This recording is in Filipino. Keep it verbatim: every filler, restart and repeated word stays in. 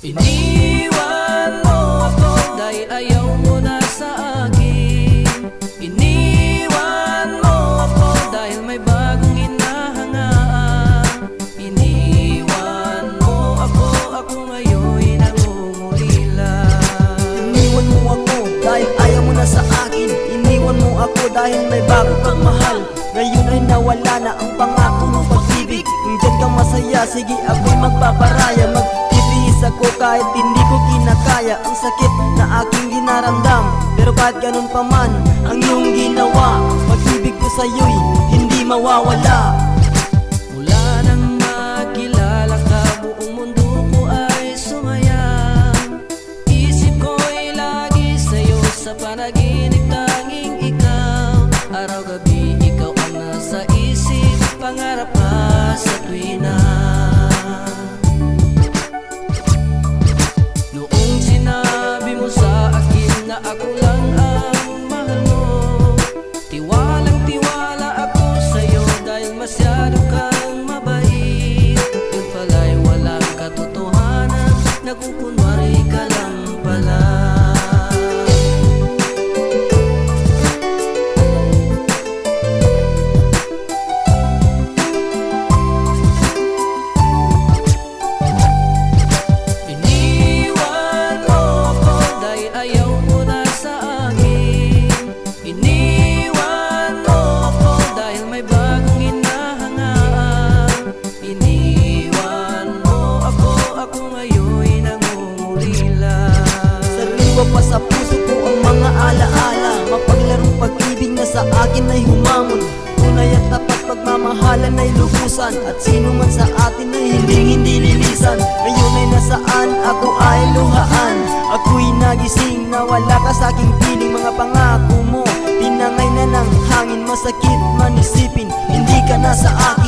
Iniwan mo ako dahil ayaw mo na sa akin. Iniwan mo ako dahil may bagong hinahangaan. Iniwan mo ako, ako ngayon'y nangungulila. Iniwan mo ako dahil ayaw mo na sa akin. Iniwan mo ako dahil may bago kang mahal. Ngayon ay nawala na ang pangako ng pag-ibig. Diyan kang masaya, sige ako'y magpaparaya. Magtitiis ako kahit hindi ko kinakaya ang sakit na aking dinaramdam. Pero kahit ganun pa man ang iyong ginawa, pag-ibig ko sa'yo'y hindi mawawala. Mula nang makilala ka, buong mundo ko ay sumaya. Isip ko'y lagi sa'yo, sa panaginip tanging ikaw. Araw-gabi ikaw ang nasa isip, pangarap ka sa tuwina. Noong sinabi mo sa akin na ako lang ang mahal mo, tiwalang tiwala ako sa'yo dahil masyado kang mabait. Yun pala'y walang katotohanan, nagkukunwari ka lang pala. Pa sa puso ko ang mga alaala, mapaglarong pag-ibig na sa akin ay humamon. Tunay at tapat pagmamahalan ay lubusan, at sino man sa atin ay hindi hindi lilisan. Ngayon ay nasaan, ako ay luhaan. Ako'y nagising na wala ka sa aking piling. Mga pangako mo, tinangay na ng hangin. Masakit man isipin, hindi ka na sa akin.